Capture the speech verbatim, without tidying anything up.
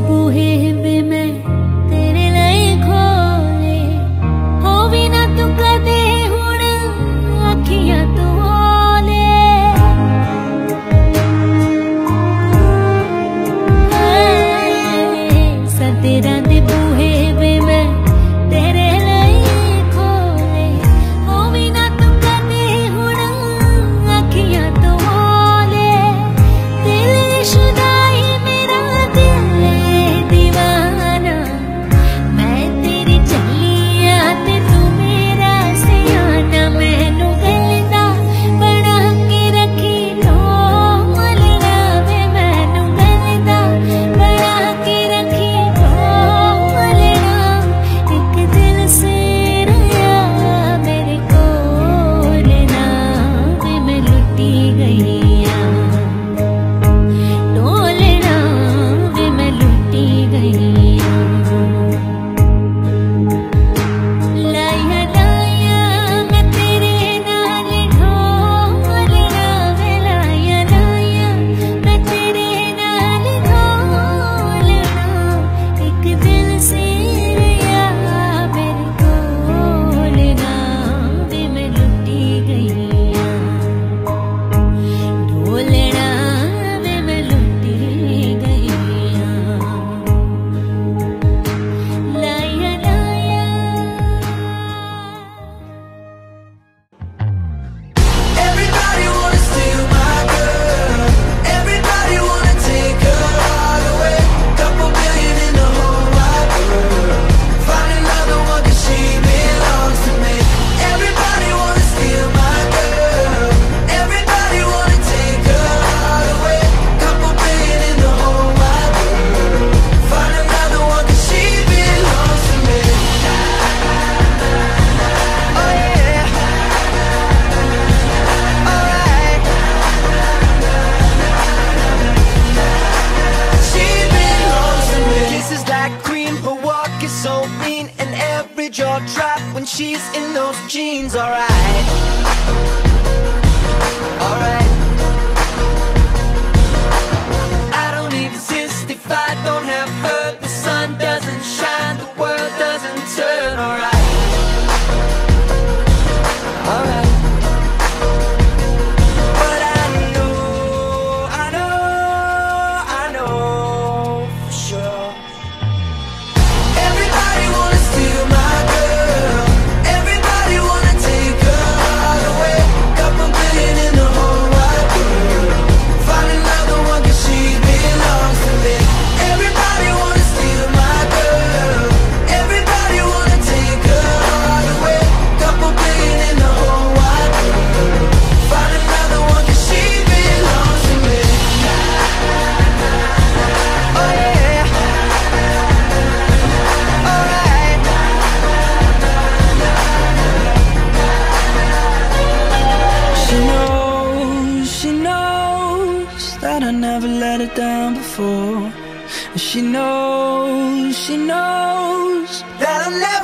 बूहे वे मैं तेरे लिए खोले, हो भी ना तू कदे हुण अखियां तू ओले। सतेरा दे बूहे वे मैं तेरे लिए खोले, हो भी ना तू कदे हुण अखियां तू ओले। दिल शुदाई मेरा दिल दीवाना, मैं तेरी चलिया ते तू मेरा सियाना। मैनू गलदा बना के रखी ढोलना वे, मैनू गलदा बना के रखी ढोलना। एक दिल से रहा मेरे कोल ना वे, मैं लुटी गई ढोलना वे, मैं लुटी गई। लाया लाया मैं तेरे नाल ढोलना वे, लाया लाया मैं तेरे नाल ढोलना। एक दिल से रहा मेरे कोल ना वे, मैं लुटी गई ढोलना वे, मैं लुटी गई। लाया लाया Everybody wanna steal my girl. Everybody wanna take her all away. Couple billion in the whole wide world. Find another one 'cause she belongs to me. Everybody wanna steal my girl. Everybody wanna take her all away. Couple billion in the whole wide world. Find another one 'cause she belongs to me. Oh yeah. Alright. She belongs to me. Kisses like cream, her walk is so mean, and every jaw drop when she's in those jeans. Alright. Alright. I don't exist if I don't have her. The sun doesn't shine, the world doesn't turn. Alright. Alright. But I know, I know, I know for sure. Everybody wanna steal my girl. Everybody wanna take her all away. Couple billion in the whole wide world. Find another one 'cause she belongs to me. Everybody wanna steal my girl. Everybody wanna take her all away. Couple billion in the whole wide world. Find another one 'cause she belongs to me. Oh yeah. Alright. She knows, she knows that I never let her down before. And she knows, she knows that I'll never